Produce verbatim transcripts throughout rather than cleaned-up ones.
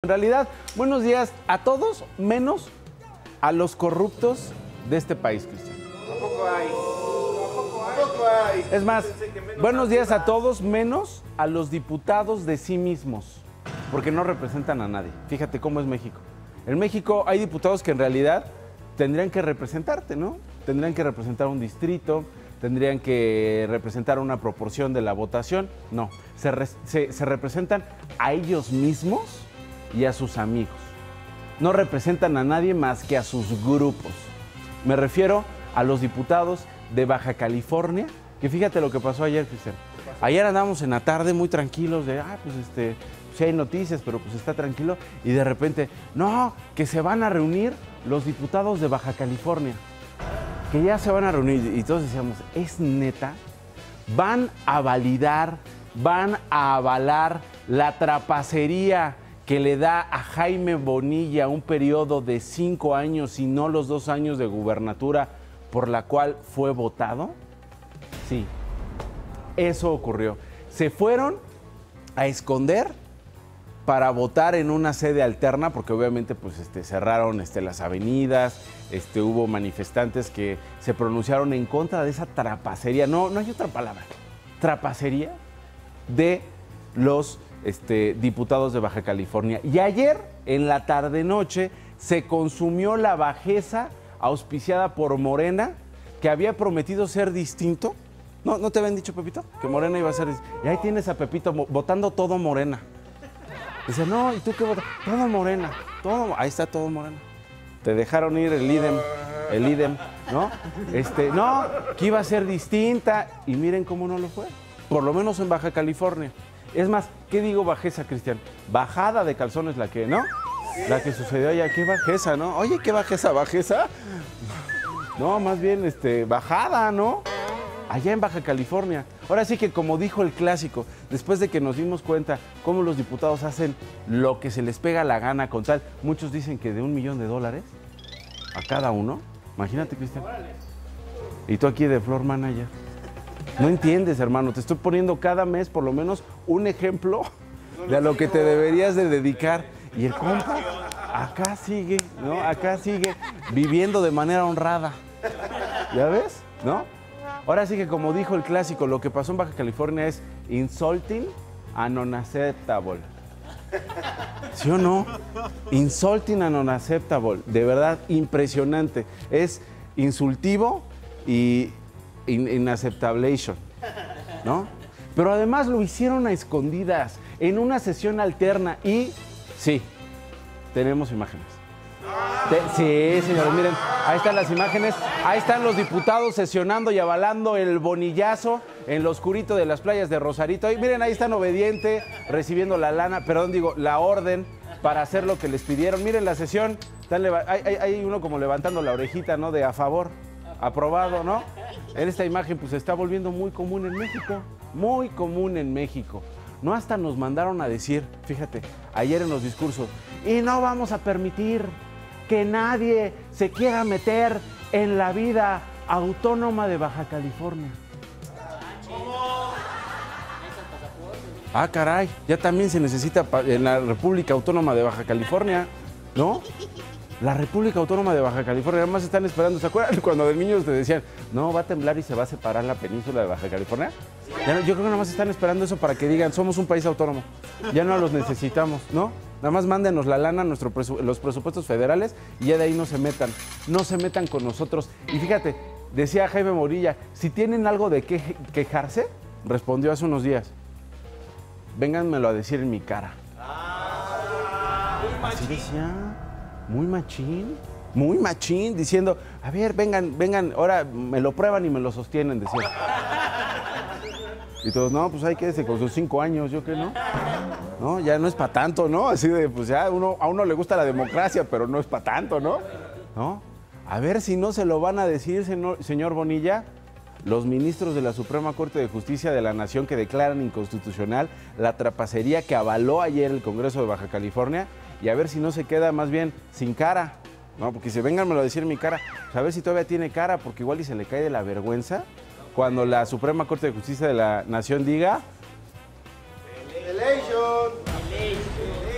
realidad, buenos días a todos, menos a los corruptos de este país, Cristian. Tampoco hay. Tampoco hay. Es más, buenos días a todos, menos a los diputados de sí mismos, porque no representan a nadie. Fíjate cómo es México. En México hay diputados que en realidad tendrían que representarte, ¿no? Tendrían que representar un distrito, tendrían que representar una proporción de la votación. No, se, re, se, se representan a ellos mismos y a sus amigos. No representan a nadie más que a sus grupos. Me refiero a los diputados de Baja California, que fíjate lo que pasó ayer, Cristian. Ayer andábamos en la tarde muy tranquilos de, ah, pues este, sí hay noticias, pero pues está tranquilo. Y de repente, no, que se van a reunir los diputados de Baja California. Que ya se van a reunir y todos decíamos, ¿es neta? Van a validar, van a avalar la trapacería que le da a Jaime Bonilla un periodo de cinco años y no los dos años de gubernatura por la cual fue votado. Sí, eso ocurrió. Se fueron a esconder para votar en una sede alterna, porque obviamente pues, este, cerraron este, las avenidas, este, hubo manifestantes que se pronunciaron en contra de esa trapacería, no, no hay otra palabra, trapacería de los este, diputados de Baja California. Y ayer, en la tarde-noche, se consumió la bajeza auspiciada por Morena, que había prometido ser distinto. ¿No, no te habían dicho, Pepito? Que Morena iba a ser distinto. Y ahí tienes a Pepito votando todo Morena. Dice, no, ¿y tú qué votas? Todo Morena, todo, ahí está todo Morena. Te dejaron ir el IDEM, el IDEM, ¿no? Este, no, que iba a ser distinta, y miren cómo no lo fue. Por lo menos en Baja California. Es más, ¿qué digo bajeza, Cristian? Bajada de calzones la que, ¿no? La que sucedió allá, qué bajeza, ¿no? Oye, ¿qué bajeza, bajeza? No, más bien, este, bajada, ¿no? Allá en Baja California. Ahora sí que, como dijo el clásico, después de que nos dimos cuenta cómo los diputados hacen lo que se les pega la gana con tal, muchos dicen que de un millón de dólares a cada uno. Imagínate, Cristian. Y tú aquí de floor manager. No entiendes, hermano. Te estoy poniendo cada mes por lo menos un ejemplo de a lo que te deberías de dedicar. Y el compa acá sigue, ¿no? Acá sigue viviendo de manera honrada. ¿Ya ves? ¿No? Ahora sí que, como dijo el clásico, lo que pasó en Baja California es insulting and unacceptable. ¿Sí o no? Insulting and unacceptable. De verdad, impresionante. Es insultivo y in inaceptablation, ¿no? Pero además lo hicieron a escondidas, en una sesión alterna y, sí, tenemos imágenes. Sí, señores, miren, ahí están las imágenes, ahí están los diputados sesionando y avalando el bonillazo en lo oscurito de las playas de Rosarito. Y miren, ahí están obediente, recibiendo la lana, perdón, digo, la orden para hacer lo que les pidieron. Miren la sesión, están hay, hay, hay uno como levantando la orejita, ¿no? De a favor, aprobado, ¿no? En esta imagen, pues, se está volviendo muy común en México, muy común en México. No, hasta nos mandaron a decir, fíjate, ayer en los discursos, y no vamos a permitir que nadie se quiera meter en la vida autónoma de Baja California. Ah, caray, ya también se necesita en la República Autónoma de Baja California, ¿no? La República Autónoma de Baja California, además están esperando, ¿se acuerdan cuando de niños te decían, no, va a temblar y se va a separar la península de Baja California? Ya no, yo creo que nada más están esperando eso para que digan, somos un país autónomo, ya no los necesitamos, ¿no? Nada más mándenos la lana, nuestro presu los presupuestos federales, y ya de ahí no se metan, no se metan con nosotros. Y fíjate, decía Jaime Bonilla, si tienen algo de qué quejarse, respondió hace unos días, vénganmelo a decir en mi cara. Así decía, muy machín, muy machín, diciendo, a ver, vengan, vengan, ahora me lo prueban y me lo sostienen, decía. Y todos, no, pues ahí quédese con sus cinco años, ¿yo qué no? No, ya no es para tanto, ¿no? Así de, pues ya uno, a uno le gusta la democracia, pero no es para tanto, ¿no? ¿No? A ver si no se lo van a decir, señor, señor Bonilla, los ministros de la Suprema Corte de Justicia de la Nación que declaran inconstitucional la trapacería que avaló ayer el Congreso de Baja California, y a ver si no se queda más bien sin cara, ¿no? Porque si vénganmelo a decir en mi cara, pues a ver si todavía tiene cara, porque igual y se le cae de la vergüenza cuando la Suprema Corte de Justicia de la Nación diga... Election.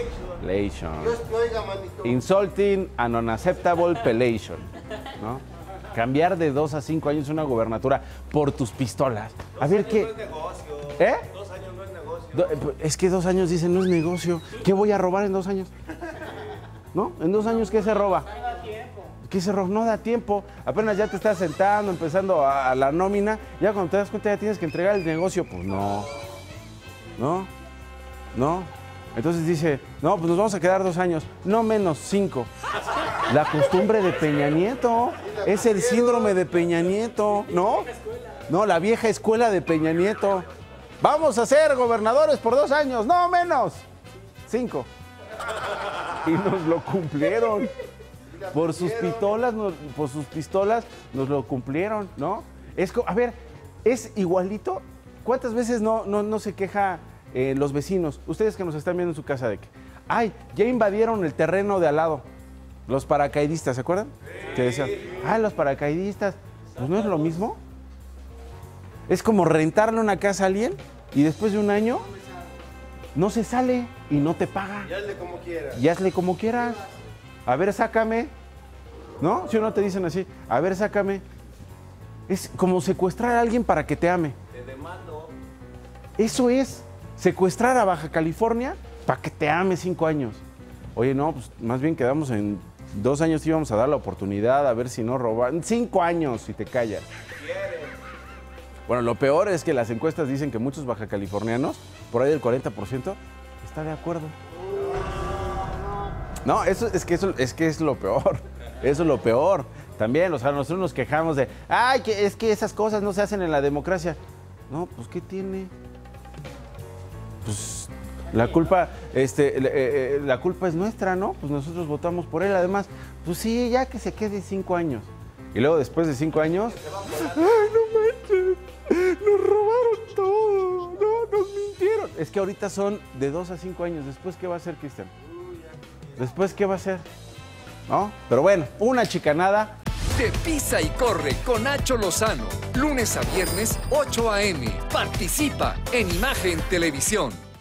Pelation. Dios te oiga, manito. Insulting and unacceptable pelation, ¿no? Cambiar de dos a cinco años una gobernatura por tus pistolas. A ver qué. No es negocio. ¿Eh? Dos años no es negocio. Do- Es que dos años dicen no es negocio. ¿Qué voy a robar en dos años? ¿No? En dos años, ¿qué se roba? ¿Qué se roba? No da tiempo. Apenas ya te estás sentando, empezando a, a la nómina. Ya cuando te das cuenta ya tienes que entregar el negocio. Pues no. No. No. Entonces dice, no, pues nos vamos a quedar dos años. No menos, cinco. La costumbre de Peña Nieto. Es el síndrome de Peña Nieto, ¿no? No, la vieja escuela de Peña Nieto. Vamos a ser gobernadores por dos años, no menos. Cinco. Y nos lo cumplieron. Por sus pistolas, nos, por sus pistolas nos lo cumplieron, ¿no? Es, co- a ver, es igualito. ¿Cuántas veces no, no, no se queja eh, los vecinos? Ustedes que nos están viendo en su casa de que, ay, ya invadieron el terreno de al lado. Los paracaidistas, ¿se acuerdan? Sí. Que decían, ay, los paracaidistas. Pues no es lo mismo. Es como rentarle una casa a alguien y después de un año no se sale y no te paga. Y hazle como quieras. Y hazle como quieras. A ver, sácame. ¿No? Si no te dicen así, a ver, sácame. Es como secuestrar a alguien para que te ame. Te demando. Eso es secuestrar a Baja California para que te ame cinco años. Oye, no, pues más bien quedamos en dos años, te íbamos a dar la oportunidad a ver si no roban. Cinco años si te callas. Bueno, lo peor es que las encuestas dicen que muchos baja californianos, por ahí del cuarenta por ciento, está de acuerdo. No, eso es que eso es que es lo peor. Eso es lo peor. También, o sea, nosotros nos quejamos de, ay, que es que esas cosas no se hacen en la democracia. No, pues ¿qué tiene? Pues la culpa, este, eh, eh, la culpa es nuestra, ¿no? Pues nosotros votamos por él. Además, pues sí, ya que se quede cinco años. Y luego después de cinco años, ay, no manches, nos robaron todo, no, nos mintieron. Es que ahorita son de dos a cinco años. ¿Después qué va a hacer, Cristian? ¿Después qué va a hacer? ¿No? Pero bueno, una chicanada. De Pisa y Corre con Nacho Lozano. Lunes a viernes, ocho a eme. Participa en Imagen Televisión.